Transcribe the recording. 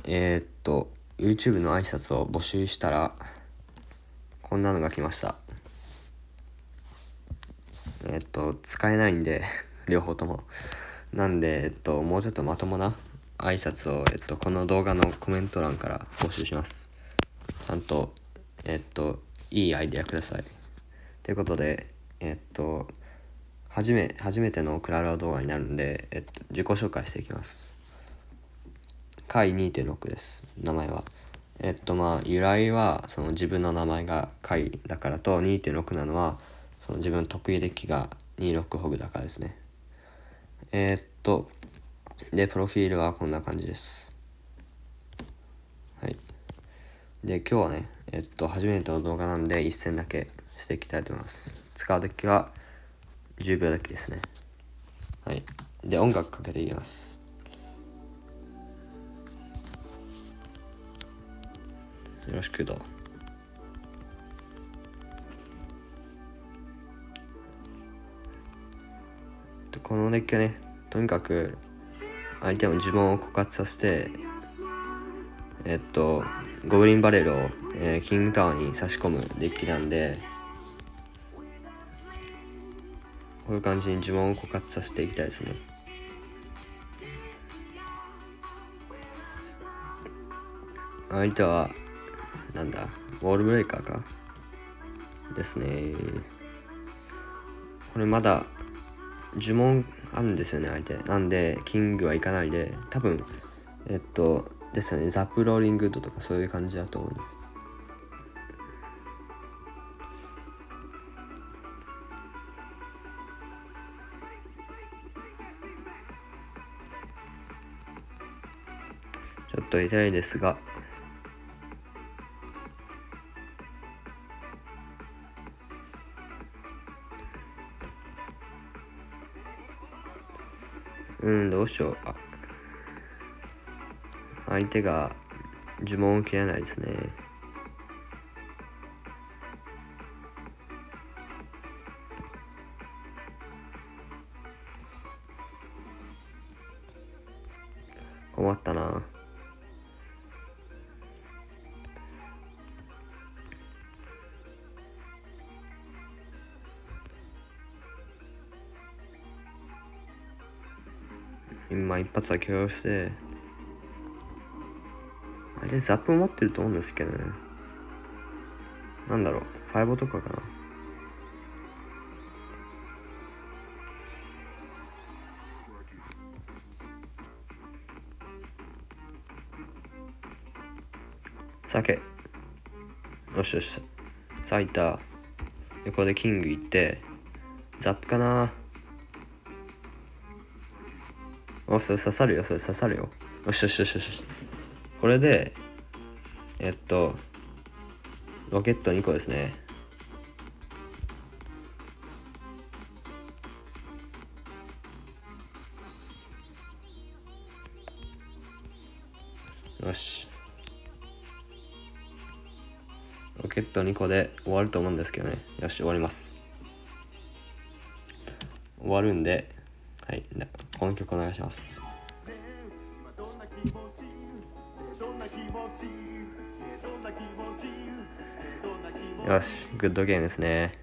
YouTube の挨拶を募集したらこんなのが来ました。使えないんで両方ともなんでもうちょっとまともな挨拶をこの動画のコメント欄から募集します。ちゃんといいアイデアください。ということで初めてのクララ動画になるんで自己紹介していきます。回 2.6 です。名前は由来はその自分の名前が回だからと 2.6 なのはその自分の得意歴が26ホグだからですね。でプロフィールはこんな感じです。はい。で今日はね初めての動画なんで一戦だけしていきたいと思います。使うデッキは10秒デッキですね。はい。で音楽かけていきます。よろしくどう。このデッキはね、とにかく相手の呪文を枯渇させてゴブリンバレルを、キングタワーに差し込むデッキなんで、こういう感じに呪文を枯渇させていきたいですね。相手はなんだウォールブレイカーかですね。これまだ呪文あるんですよね相手なんで、キングはいかないで多分ですよね、ザップローリングッドとかそういう感じだと思う。ちょっと痛いですがどうしよう。相手が呪文を切らないですね。困ったな。今一発は許容して、あれザップ持ってると思うんですけどね。なんだろう、ファイボとかかな。酒。よしよし。咲いた。横でキング行って、ザップかな。それ刺さるよ、それ刺さるよ。よしよしよしよし。これで、ロケット2個ですね。よし。ロケット2個で終わると思うんですけどね。よし、終わります。終わるんで、はい、この曲お願いします。よし、グッドゲームですね。